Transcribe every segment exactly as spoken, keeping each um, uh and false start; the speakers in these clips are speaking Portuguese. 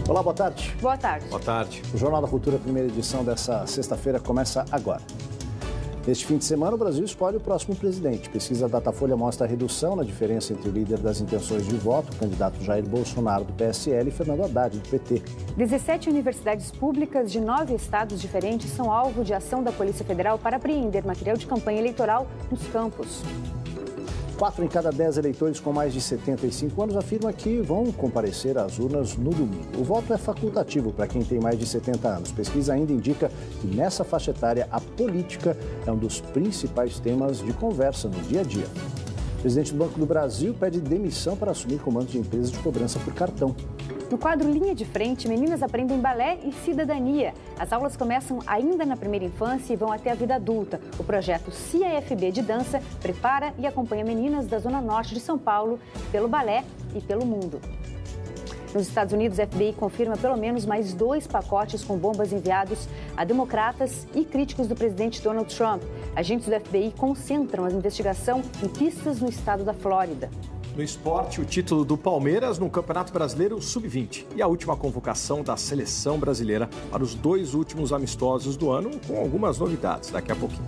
Olá, boa tarde. Boa tarde. Boa tarde. O Jornal da Cultura, primeira edição dessa sexta-feira, começa agora. Neste fim de semana, o Brasil escolhe o próximo presidente. Pesquisa Datafolha mostra a redução na diferença entre o líder das intenções de voto, o candidato Jair Bolsonaro, do P S L, e Fernando Haddad, do P T. dezessete universidades públicas de nove estados diferentes são alvo de ação da Polícia Federal para apreender material de campanha eleitoral nos campos. Quatro em cada dez eleitores com mais de setenta e cinco anos afirmam que vão comparecer às urnas no domingo. O voto é facultativo para quem tem mais de setenta anos. Pesquisa ainda indica que nessa faixa etária a política é um dos principais temas de conversa no dia a dia. O presidente do Banco do Brasil pede demissão para assumir comando de empresas de cobrança por cartão. No quadro Linha de Frente, meninas aprendem balé e cidadania. As aulas começam ainda na primeira infância e vão até a vida adulta. O projeto C I F B de dança prepara e acompanha meninas da Zona Norte de São Paulo pelo balé e pelo mundo. Nos Estados Unidos, a F B I confirma pelo menos mais dois pacotes com bombas enviados a democratas e críticos do presidente Donald Trump. Agentes do F B I concentram a investigação em pistas no estado da Flórida. No esporte, o título do Palmeiras no Campeonato Brasileiro sub vinte e a última convocação da seleção brasileira para os dois últimos amistosos do ano, com algumas novidades daqui a pouquinho.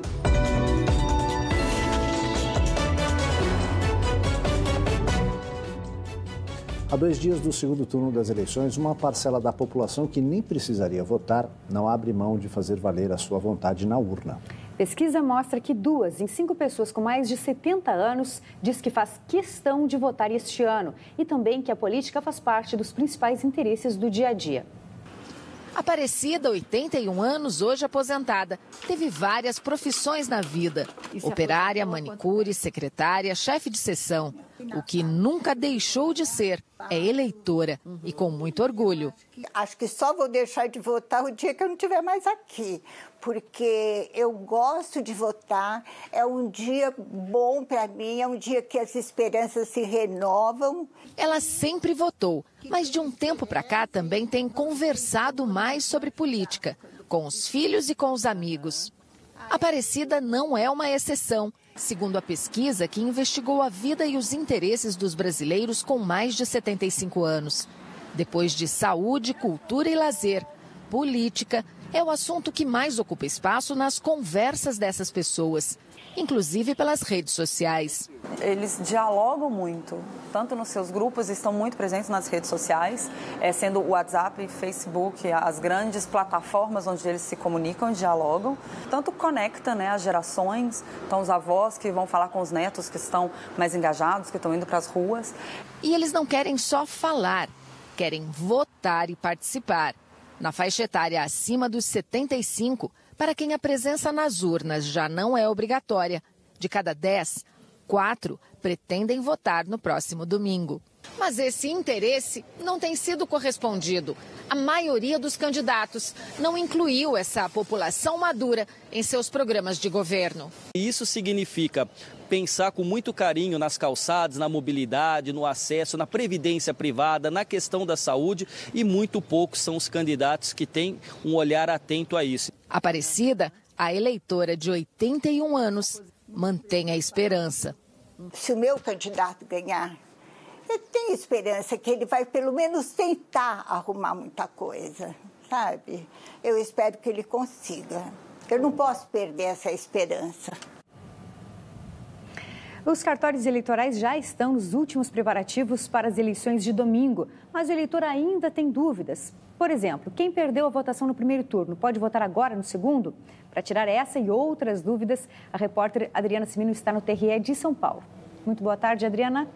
Há dois dias do segundo turno das eleições, uma parcela da população que nem precisaria votar não abre mão de fazer valer a sua vontade na urna. Pesquisa mostra que duas em cinco pessoas com mais de setenta anos diz que faz questão de votar este ano e também que a política faz parte dos principais interesses do dia a dia. Aparecida, oitenta e um anos, hoje aposentada, teve várias profissões na vida. Operária, manicure, secretária, chefe de seção. O que nunca deixou de ser é eleitora e com muito orgulho. Acho que só vou deixar de votar o dia que eu não estiver mais aqui, porque eu gosto de votar, é um dia bom para mim, é um dia que as esperanças se renovam. Ela sempre votou, mas de um tempo para cá também tem conversado mais sobre política, com os filhos e com os amigos. Aparecida não é uma exceção, segundo a pesquisa que investigou a vida e os interesses dos brasileiros com mais de setenta e cinco anos. Depois de saúde, cultura e lazer, política é o assunto que mais ocupa espaço nas conversas dessas pessoas, inclusive pelas redes sociais. Eles dialogam muito, tanto nos seus grupos, estão muito presentes nas redes sociais, é, sendo o WhatsApp, Facebook, as grandes plataformas onde eles se comunicam e dialogam. Tanto conecta, né, as gerações, então os avós que vão falar com os netos que estão mais engajados, que estão indo para as ruas. E eles não querem só falar, querem votar e participar. Na faixa etária acima dos setenta e cinco, para quem a presença nas urnas já não é obrigatória, de cada dez, quatro pretendem votar no próximo domingo. Mas esse interesse não tem sido correspondido. A maioria dos candidatos não incluiu essa população madura em seus programas de governo. Isso significa pensar com muito carinho nas calçadas, na mobilidade, no acesso, na previdência privada, na questão da saúde, e muito poucos são os candidatos que têm um olhar atento a isso. Aparecida, a eleitora de oitenta e um anos, mantém a esperança. Se o meu candidato ganhar, eu tenho esperança que ele vai pelo menos tentar arrumar muita coisa, sabe? Eu espero que ele consiga. Eu não posso perder essa esperança. Os cartórios eleitorais já estão nos últimos preparativos para as eleições de domingo, mas o eleitor ainda tem dúvidas. Por exemplo, quem perdeu a votação no primeiro turno pode votar agora no segundo? Para tirar essa e outras dúvidas, a repórter Adriana Simino está no T R E de São Paulo. Muito boa tarde, Adriana.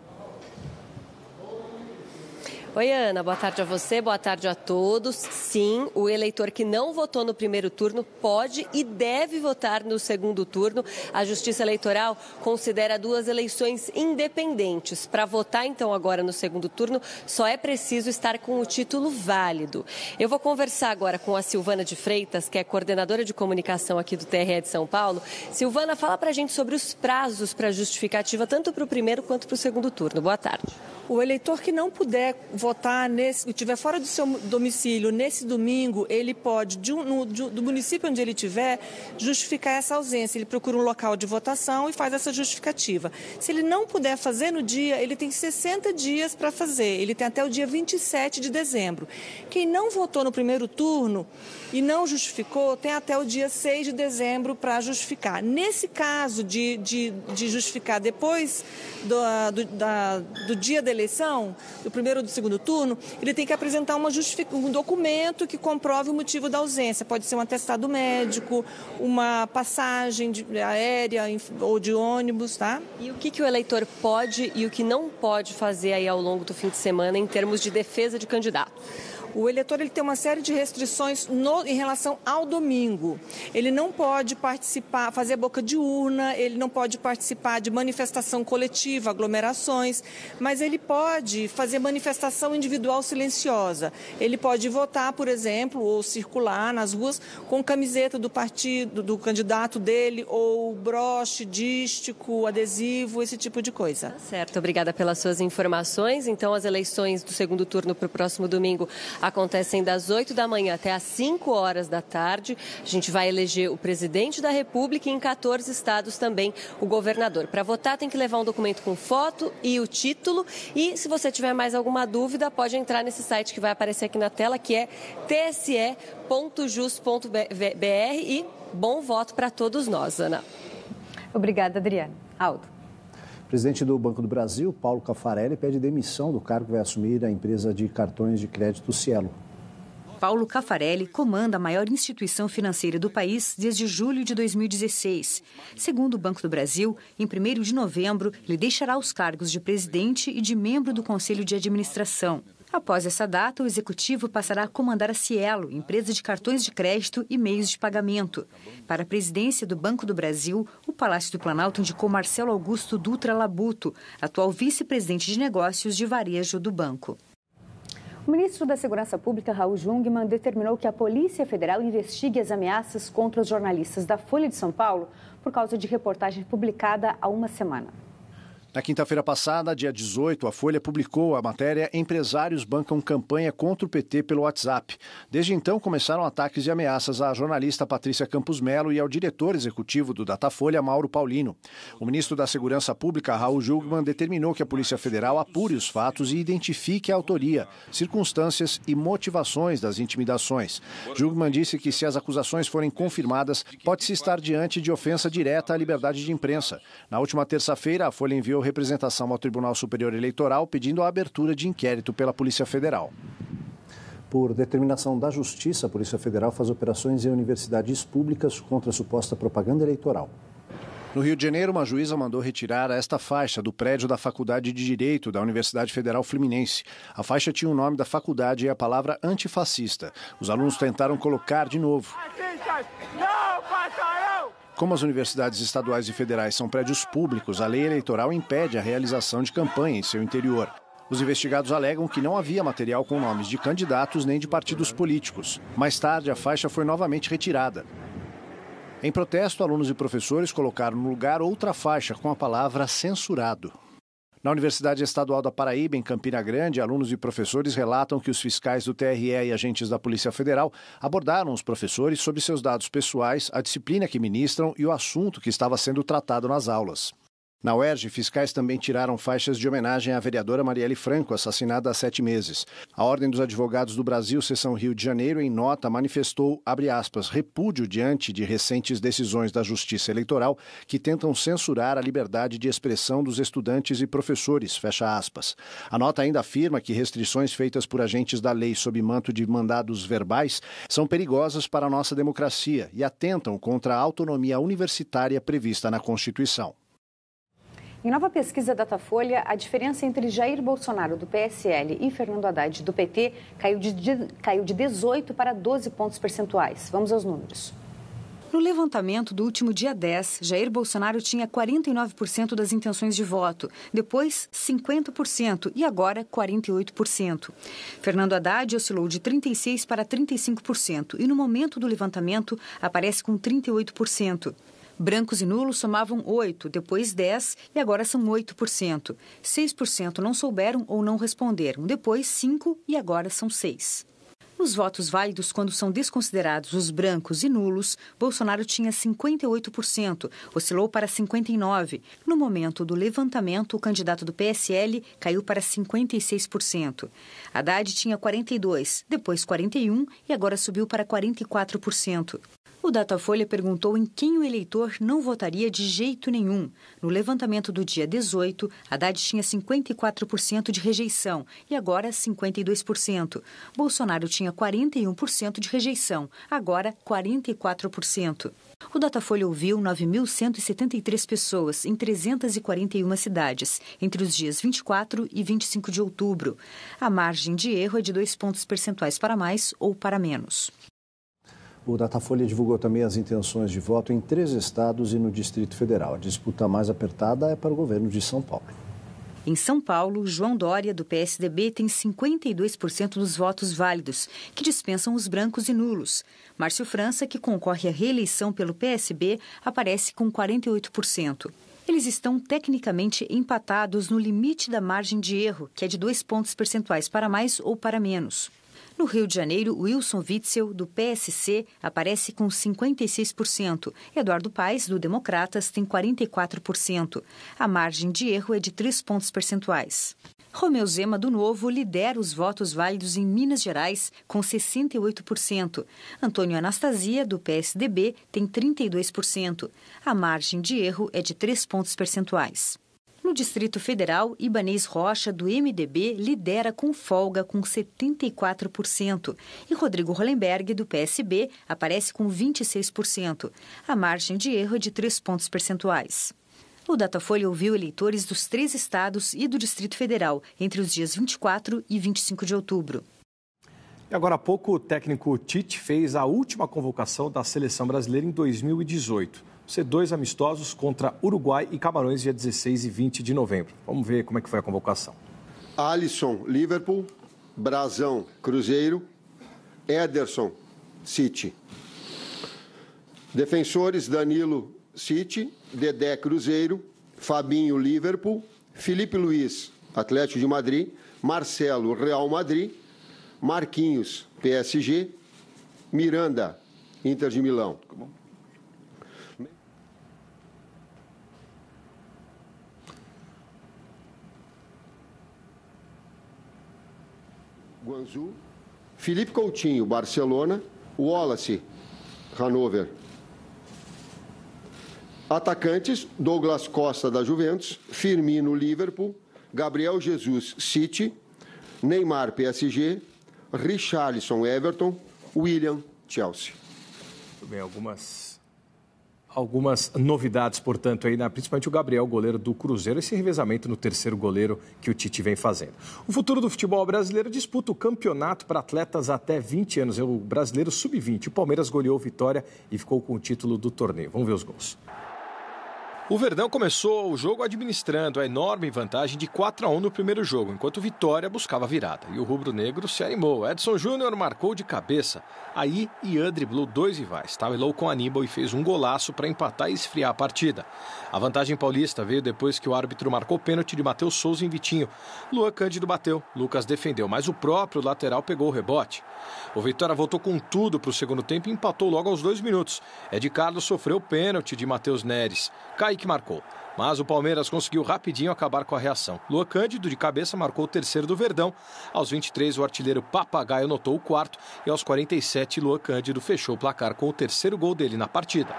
Oi, Ana, boa tarde a você, boa tarde a todos. Sim, o eleitor que não votou no primeiro turno pode e deve votar no segundo turno. A Justiça Eleitoral considera duas eleições independentes. Para votar, então, agora no segundo turno, só é preciso estar com o título válido. Eu vou conversar agora com a Silvana de Freitas, que é coordenadora de comunicação aqui do T R E de São Paulo. Silvana, fala para a gente sobre os prazos para justificativa, tanto para o primeiro quanto para o segundo turno. Boa tarde. O eleitor que não puder votar, nesse, estiver fora do seu domicílio nesse domingo, ele pode, de um, no, de, do município onde ele estiver, justificar essa ausência. Ele procura um local de votação e faz essa justificativa. Se ele não puder fazer no dia, ele tem sessenta dias para fazer. Ele tem até o dia vinte e sete de dezembro. Quem não votou no primeiro turno e não justificou, tem até o dia seis de dezembro para justificar. Nesse caso de, de, de justificar depois do, do, da, do dia da eleição, do primeiro ou do segundo turno, ele tem que apresentar uma um documento que comprove o motivo da ausência. Pode ser um atestado médico, uma passagem de, aérea ou de ônibus, tá? E o que, que o eleitor pode e o que não pode fazer aí ao longo do fim de semana em termos de defesa de candidato? O eleitor ele tem uma série de restrições no, em relação ao domingo. Ele não pode participar, fazer boca de urna, ele não pode participar de manifestação coletiva, aglomerações, mas ele pode fazer manifestação individual silenciosa. Ele pode votar, por exemplo, ou circular nas ruas com camiseta do partido, do candidato dele, ou broche, dístico, adesivo, esse tipo de coisa. Certo, obrigada pelas suas informações. Então, as eleições do segundo turno para o próximo domingo acontecem das oito da manhã até às cinco horas da tarde. A gente vai eleger o presidente da República e em quatorze estados também o governador. Para votar tem que levar um documento com foto e o título. E se você tiver mais alguma dúvida, pode entrar nesse site que vai aparecer aqui na tela, que é t s e ponto jus ponto b r, e bom voto para todos nós, Ana. Obrigada, Adriana. Aldo. O presidente do Banco do Brasil, Paulo Caffarelli, pede demissão do cargo que vai assumir a empresa de cartões de crédito Cielo. Paulo Caffarelli comanda a maior instituição financeira do país desde julho de dois mil e dezesseis. Segundo o Banco do Brasil, em primeiro de novembro, ele deixará os cargos de presidente e de membro do Conselho de Administração. Após essa data, o executivo passará a comandar a Cielo, empresa de cartões de crédito e meios de pagamento. Para a presidência do Banco do Brasil, o Palácio do Planalto indicou Marcelo Augusto Dutra Labuto, atual vice-presidente de negócios de varejo do banco. O ministro da Segurança Pública, Raul Jungmann, determinou que a Polícia Federal investigue as ameaças contra os jornalistas da Folha de São Paulo por causa de reportagem publicada há uma semana. Na quinta-feira passada, dia dezoito, a Folha publicou a matéria "Empresários bancam campanha contra o P T pelo WhatsApp". Desde então, começaram ataques e ameaças à jornalista Patrícia Campos Melo e ao diretor executivo do Datafolha, Mauro Paulino. O ministro da Segurança Pública, Raul Jungmann, determinou que a Polícia Federal apure os fatos e identifique a autoria, circunstâncias e motivações das intimidações. Jungmann disse que, se as acusações forem confirmadas, pode-se estar diante de ofensa direta à liberdade de imprensa. Na última terça-feira, a Folha enviou representação ao Tribunal Superior Eleitoral pedindo a abertura de inquérito pela Polícia Federal. Por determinação da Justiça, a Polícia Federal faz operações em universidades públicas contra a suposta propaganda eleitoral. No Rio de Janeiro, uma juíza mandou retirar esta faixa do prédio da Faculdade de Direito da Universidade Federal Fluminense. A faixa tinha o nome da faculdade e a palavra antifascista. Os alunos tentaram colocar de novo. Como as universidades estaduais e federais são prédios públicos, a lei eleitoral impede a realização de campanha em seu interior. Os investigados alegam que não havia material com nomes de candidatos nem de partidos políticos. Mais tarde, a faixa foi novamente retirada. Em protesto, alunos e professores colocaram no lugar outra faixa com a palavra censurado. Na Universidade Estadual da Paraíba, em Campina Grande, alunos e professores relatam que os fiscais do T R E e agentes da Polícia Federal abordaram os professores sobre seus dados pessoais, a disciplina que ministram e o assunto que estava sendo tratado nas aulas. Na U E R J, fiscais também tiraram faixas de homenagem à vereadora Marielle Franco, assassinada há sete meses. A Ordem dos Advogados do Brasil, Seção Rio de Janeiro, em nota, manifestou, abre aspas, repúdio diante de recentes decisões da Justiça Eleitoral que tentam censurar a liberdade de expressão dos estudantes e professores, fecha aspas. A nota ainda afirma que restrições feitas por agentes da lei sob manto de mandados verbais são perigosas para a nossa democracia e atentam contra a autonomia universitária prevista na Constituição. Em nova pesquisa Datafolha, a diferença entre Jair Bolsonaro, do P S L, e Fernando Haddad, do P T, caiu de, de, caiu de dezoito para doze pontos percentuais. Vamos aos números. No levantamento do último dia dez, Jair Bolsonaro tinha quarenta e nove por cento das intenções de voto, depois cinquenta por cento e agora quarenta e oito por cento. Fernando Haddad oscilou de trinta e seis por cento para trinta e cinco por cento e no momento do levantamento aparece com trinta e oito por cento. Brancos e nulos somavam oito, depois dez e agora são oito por cento. seis por cento não souberam ou não responderam, depois cinco e agora são seis. Nos votos válidos, quando são desconsiderados os brancos e nulos, Bolsonaro tinha cinquenta e oito por cento, oscilou para cinquenta e nove por cento. No momento do levantamento, o candidato do P S L caiu para cinquenta e seis por cento. Haddad tinha quarenta e dois por cento, depois quarenta e um por cento e agora subiu para quarenta e quatro por cento. O Datafolha perguntou em quem o eleitor não votaria de jeito nenhum. No levantamento do dia dezoito, Haddad tinha cinquenta e quatro por cento de rejeição e agora cinquenta e dois por cento. Bolsonaro tinha quarenta e um por cento de rejeição, agora quarenta e quatro por cento. O Datafolha ouviu nove mil cento e setenta e três pessoas em trezentas e quarenta e uma cidades, entre os dias vinte e quatro e vinte e cinco de outubro. A margem de erro é de dois pontos percentuais para mais ou para menos. O Datafolha divulgou também as intenções de voto em três estados e no Distrito Federal. A disputa mais apertada é para o governo de São Paulo. Em São Paulo, João Dória, do P S D B, tem cinquenta e dois por cento dos votos válidos, que dispensam os brancos e nulos. Márcio França, que concorre à reeleição pelo P S B, aparece com quarenta e oito por cento. Eles estão tecnicamente empatados no limite da margem de erro, que é de dois pontos percentuais para mais ou para menos. No Rio de Janeiro, Wilson Witzel, do P S C, aparece com cinquenta e seis por cento. Eduardo Paes, do Democratas, tem quarenta e quatro por cento. A margem de erro é de três pontos percentuais. Romeu Zema, do Novo, lidera os votos válidos em Minas Gerais, com sessenta e oito por cento. Antônio Anastasia, do P S D B, tem trinta e dois por cento. A margem de erro é de três pontos percentuais. No Distrito Federal, Ibanez Rocha, do M D B, lidera com folga com setenta e quatro por cento. E Rodrigo Hollenberg, do P S B, aparece com vinte e seis por cento. A margem de erro é de três pontos percentuais. O Datafolha ouviu eleitores dos três estados e do Distrito Federal entre os dias vinte e quatro e vinte e cinco de outubro. E agora há pouco, o técnico Tite fez a última convocação da seleção brasileira em dois mil e dezoito. Ser dois amistosos contra Uruguai e Camarões, dia dezesseis e vinte de novembro. Vamos ver como é que foi a convocação. Alisson, Liverpool. Brazão, Cruzeiro. Ederson, City. Defensores, Danilo, City. Dedé, Cruzeiro. Fabinho, Liverpool. Felipe Luiz, Atlético de Madrid. Marcelo, Real Madrid. Marquinhos, P S G. Miranda, Inter de Milão. Guangzhou, Felipe Coutinho, Barcelona, Wallace, Hannover. Atacantes, Douglas Costa, da Juventus, Firmino, Liverpool, Gabriel Jesus, City, Neymar, P S G, Richarlison, Everton, William, Chelsea. Muito bem, algumas... Algumas novidades, portanto, aí, né? Principalmente o Gabriel, goleiro do Cruzeiro, esse revezamento no terceiro goleiro que o Tite vem fazendo. O futuro do futebol brasileiro disputa o campeonato para atletas até vinte anos, é o brasileiro sub vinte. O Palmeiras goleou Vitória e ficou com o título do torneio. Vamos ver os gols. O Verdão começou o jogo administrando a enorme vantagem de quatro a um no primeiro jogo, enquanto o Vitória buscava a virada. E o rubro-negro se animou. Edson Júnior marcou de cabeça. Aí, Ian driblou dois rivais. Tabelou com Aníbal e fez um golaço para empatar e esfriar a partida. A vantagem paulista veio depois que o árbitro marcou o pênalti de Matheus Souza em Vitinho. Luan Cândido bateu, Lucas defendeu, mas o próprio lateral pegou o rebote. O Vitória voltou com tudo para o segundo tempo e empatou logo aos dois minutos. Ed Carlos sofreu o pênalti de Matheus Neres. Kaique marcou, mas o Palmeiras conseguiu rapidinho acabar com a reação. Luan Cândido, de cabeça, marcou o terceiro do Verdão. Aos vinte e três, o artilheiro Papagaio anotou o quarto e aos quarenta e sete, Luan Cândido fechou o placar com o terceiro gol dele na partida.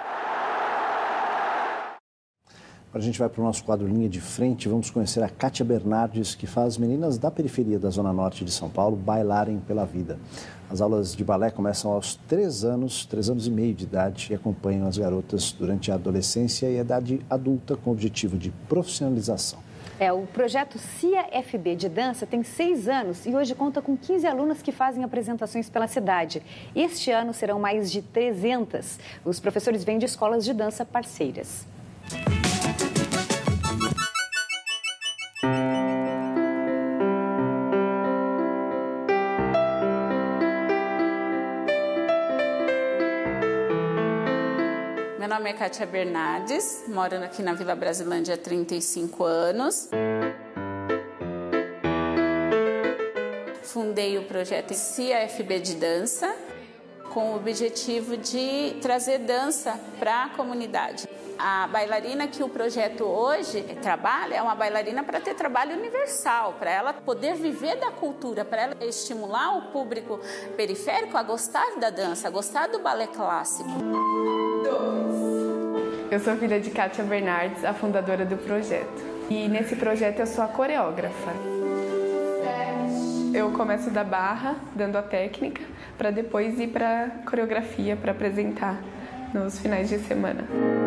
Agora a gente vai para o nosso quadro Linha de Frente. Vamos conhecer a Kátia Bernardes, que faz meninas da periferia da Zona Norte de São Paulo bailarem pela vida. As aulas de balé começam aos três anos, três anos e meio de idade e acompanham as garotas durante a adolescência e a idade adulta com o objetivo de profissionalização. É, o projeto C I A F B de dança tem seis anos e hoje conta com quinze alunas que fazem apresentações pela cidade. Este ano serão mais de trezentas. Os professores vêm de escolas de dança parceiras. Na nome é Kátia Bernardes, moro aqui na Vila Brasilândia há trinta e cinco anos. Fundei o projeto C I F B de dança, com o objetivo de trazer dança para a comunidade. A bailarina que o projeto hoje trabalha é uma bailarina para ter trabalho universal, para ela poder viver da cultura, para ela estimular o público periférico a gostar da dança, a gostar do balé clássico. Eu sou filha de Kátia Bernardes, a fundadora do projeto. E nesse projeto eu sou a coreógrafa. Eu começo da barra, dando a técnica, para depois ir para a coreografia, para apresentar nos finais de semana.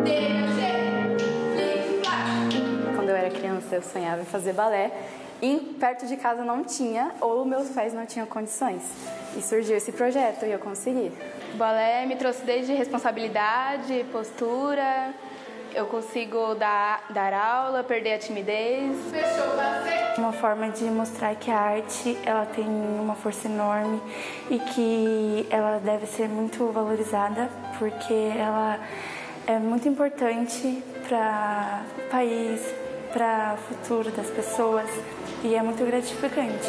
Quando eu era criança, eu sonhava em fazer balé. E perto de casa não tinha, ou meus pais não tinham condições. E surgiu esse projeto e eu consegui. O balé me trouxe desde responsabilidade, postura. Eu consigo dar, dar aula, perder a timidez. Uma forma de mostrar que a arte ela tem uma força enorme e que ela deve ser muito valorizada, porque ela é muito importante para o país, para o futuro das pessoas e é muito gratificante.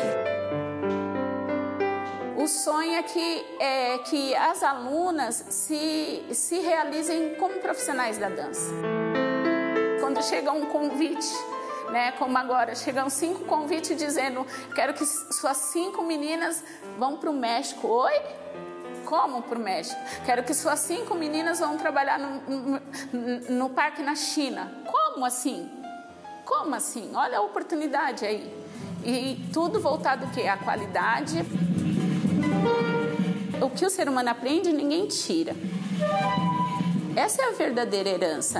O sonho é que, é que as alunas se, se realizem como profissionais da dança. Quando chega um convite, né, como agora, chegam cinco convites dizendo quero que suas cinco meninas vão para o México. Oi? Como para o México? Quero que suas cinco meninas vão trabalhar no, no, no parque na China. Como assim? Como assim? Olha a oportunidade aí. E tudo voltado o quê? À qualidade. O que o ser humano aprende, ninguém tira. Essa é a verdadeira herança.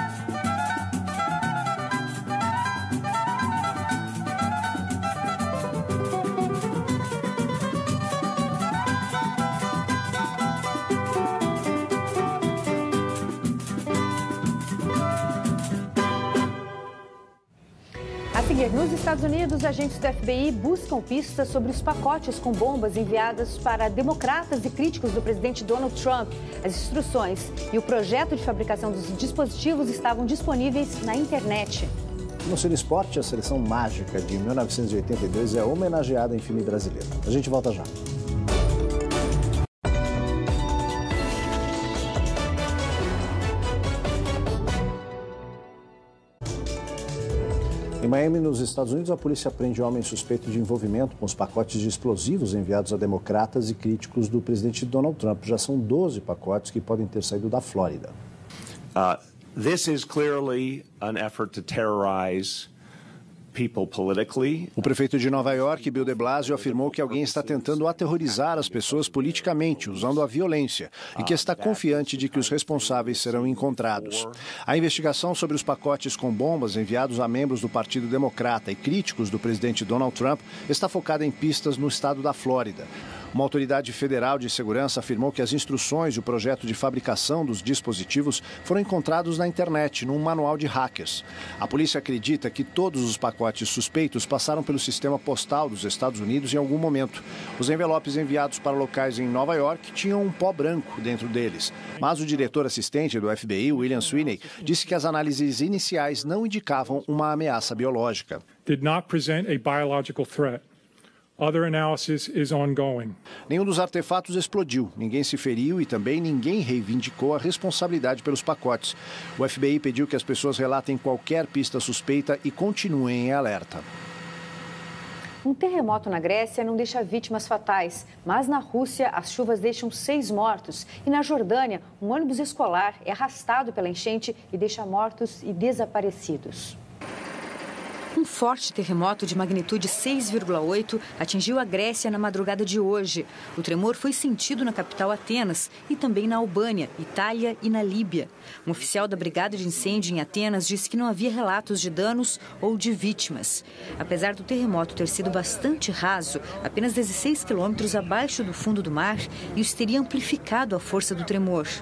Nos Estados Unidos, agentes do F B I buscam pistas sobre os pacotes com bombas enviadas para democratas e críticos do presidente Donald Trump. As instruções e o projeto de fabricação dos dispositivos estavam disponíveis na internet. No Cine Esporte, a seleção mágica de mil novecentos e oitenta e dois é homenageada em filme brasileiro. A gente volta já. Em Miami, nos Estados Unidos, a polícia prende homem suspeito de envolvimento com os pacotes de explosivos enviados a democratas e críticos do presidente Donald Trump. Já são doze pacotes que podem ter saído da Flórida. Uh, this is clearly an effort to terrorize people politically. O prefeito de Nova York, Bill de Blasio, afirmou que alguém está tentando aterrorizar as pessoas politicamente, usando a violência, e que está confiante de que os responsáveis serão encontrados. A investigação sobre os pacotes com bombas enviados a membros do Partido Democrata e críticos do presidente Donald Trump está focada em pistas no estado da Flórida. Uma autoridade federal de segurança afirmou que as instruções e o projeto de fabricação dos dispositivos foram encontrados na internet, num manual de hackers. A polícia acredita que todos os pacotes suspeitos passaram pelo sistema postal dos Estados Unidos em algum momento. Os envelopes enviados para locais em Nova York tinham um pó branco dentro deles. Mas o diretor assistente do F B I, William Sweeney, disse que as análises iniciais não indicavam uma ameaça biológica. Did not present a biological threat. Other analysis is ongoing. Nenhum dos artefatos explodiu, ninguém se feriu e também ninguém reivindicou a responsabilidade pelos pacotes. O F B I pediu que as pessoas relatem qualquer pista suspeita e continuem em alerta. Um terremoto na Grécia não deixa vítimas fatais, mas na Rússia as chuvas deixam seis mortos. E na Jordânia, um ônibus escolar é arrastado pela enchente e deixa mortos e desaparecidos. Um forte terremoto de magnitude seis vírgula oito atingiu a Grécia na madrugada de hoje. O tremor foi sentido na capital Atenas e também na Albânia, Itália e na Líbia. Um oficial da Brigada de Incêndio em Atenas disse que não havia relatos de danos ou de vítimas. Apesar do terremoto ter sido bastante raso, apenas dezesseis quilômetros abaixo do fundo do mar, isso teria amplificado a força do tremor.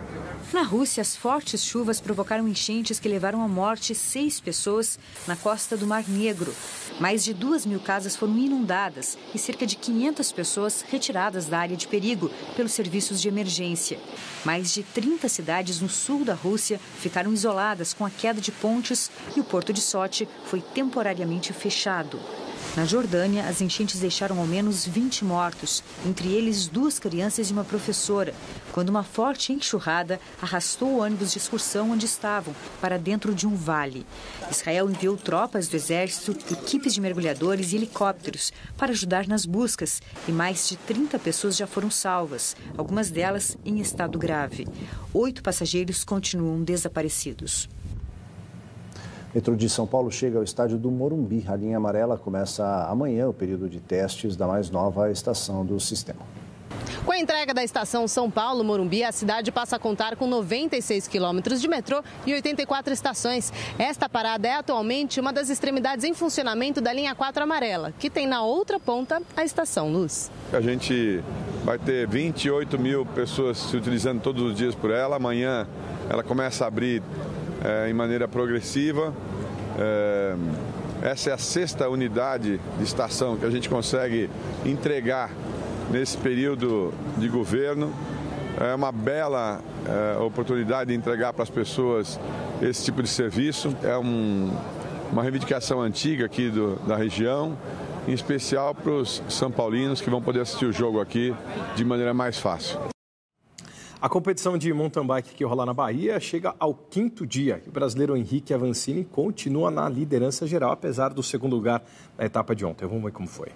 Na Rússia, as fortes chuvas provocaram enchentes que levaram à morte seis pessoas na costa do Mar Negro. Mais de duas mil casas foram inundadas e cerca de quinhentas pessoas retiradas da área de perigo pelos serviços de emergência. Mais de trinta cidades no sul da Rússia ficaram isoladas com a queda de pontes e o porto de Sochi foi temporariamente fechado. Na Jordânia, as enchentes deixaram ao menos vinte mortos, entre eles duas crianças e uma professora, quando uma forte enxurrada arrastou o ônibus de excursão onde estavam para dentro de um vale. Israel enviou tropas do exército, equipes de mergulhadores e helicópteros para ajudar nas buscas e mais de trinta pessoas já foram salvas, algumas delas em estado grave. Oito passageiros continuam desaparecidos. O metrô de São Paulo chega ao estádio do Morumbi. A linha amarela começa amanhã o período de testes da mais nova estação do sistema. Com a entrega da estação São Paulo Morumbi, a cidade passa a contar com noventa e seis quilômetros de metrô e oitenta e quatro estações. Esta parada é atualmente uma das extremidades em funcionamento da linha quatro amarela, que tem na outra ponta a Estação Luz. A gente vai ter vinte e oito mil pessoas se utilizando todos os dias por ela. Amanhã ela começa a abrir É, em maneira progressiva. É, essa é a sexta unidade de estação que a gente consegue entregar nesse período de governo. É uma bela é, oportunidade de entregar para as pessoas esse tipo de serviço. É um, uma reivindicação antiga aqui do, da região, em especial para os são paulinos que vão poder assistir o jogo aqui de maneira mais fácil. A competição de mountain bike que rola na Bahia chega ao quinto dia. O brasileiro Henrique Avancini continua na liderança geral, apesar do segundo lugar na etapa de ontem. Vamos ver como foi.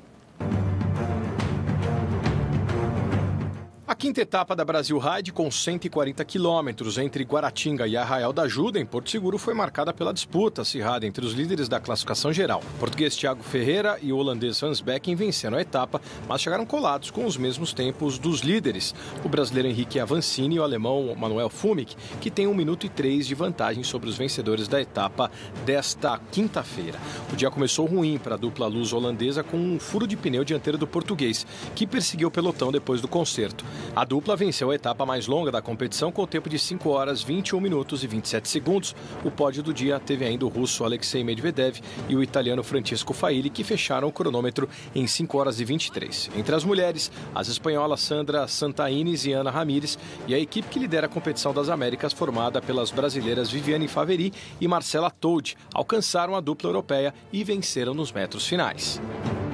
A quinta etapa da Brasil Ride, com cento e quarenta quilômetros entre Guaratinga e Arraial da Ajuda, em Porto Seguro, foi marcada pela disputa acirrada entre os líderes da classificação geral. O português Thiago Ferreira e o holandês Hans Becken venceram a etapa, mas chegaram colados com os mesmos tempos dos líderes, o brasileiro Henrique Avancini e o alemão Manuel Fumick, que tem um minuto e três de vantagem sobre os vencedores da etapa desta quinta-feira. O dia começou ruim para a dupla luz holandesa com um furo de pneu dianteiro do português, que perseguiu o pelotão depois do concerto. A dupla venceu a etapa mais longa da competição com o tempo de cinco horas, vinte e um minutos e vinte e sete segundos. O pódio do dia teve ainda o russo Alexei Medvedev e o italiano Francisco Faili, que fecharam o cronômetro em cinco horas e vinte e três. Entre as mulheres, as espanholas Sandra Santaines e Ana Ramírez e a equipe que lidera a competição das Américas, formada pelas brasileiras Viviane Faveri e Marcela Todd, alcançaram a dupla europeia e venceram nos metros finais.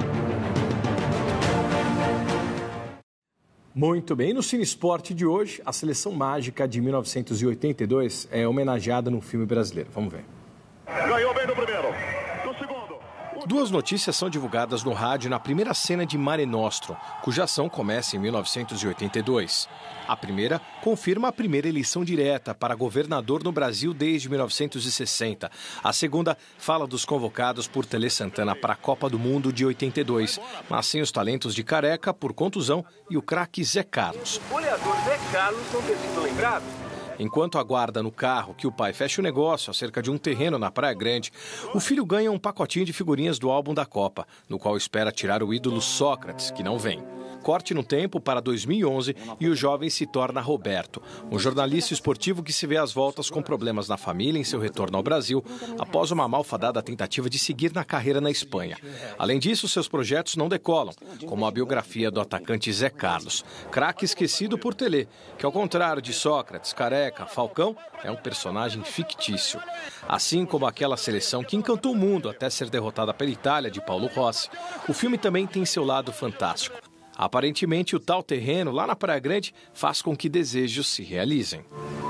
Muito bem, no Cine Esporte de hoje, a Seleção Mágica de mil novecentos e oitenta e dois é homenageada no filme brasileiro. Vamos ver. Ganhou bem no primeiro. No segundo. Duas notícias são divulgadas no rádio na primeira cena de Mare Nostrum, cuja ação começa em mil novecentos e oitenta e dois. A primeira confirma a primeira eleição direta para governador no Brasil desde mil novecentos e sessenta. A segunda fala dos convocados por Tele Santana para a Copa do Mundo de oitenta e dois, mas sem os talentos de Careca por contusão e o craque Zé Carlos. O goleador Zé Carlos não ter sido lembrado. Enquanto aguarda no carro que o pai feche o negócio acerca de um terreno na Praia Grande, o filho ganha um pacotinho de figurinhas do álbum da Copa, no qual espera tirar o ídolo Sócrates, que não vem. Corte no tempo para dois mil e onze e o jovem se torna Roberto, um jornalista esportivo que se vê às voltas com problemas na família em seu retorno ao Brasil, após uma malfadada tentativa de seguir na carreira na Espanha. Além disso, seus projetos não decolam, como a biografia do atacante Zé Carlos, craque esquecido por Tele, que ao contrário de Sócrates, Careca, Falcão, é um personagem fictício. Assim como aquela seleção que encantou o mundo até ser derrotada pela Itália de Paulo Rossi, o filme também tem seu lado fantástico. Aparentemente, o tal terreno lá na Praia Grande faz com que desejos se realizem.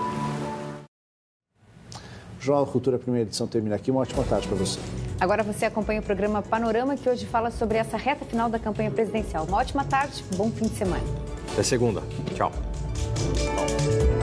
Jornal Cultura, primeira edição termina aqui. Uma ótima tarde para você. Agora você acompanha o programa Panorama, que hoje fala sobre essa reta final da campanha presidencial. Uma ótima tarde, bom fim de semana. Até segunda. Tchau.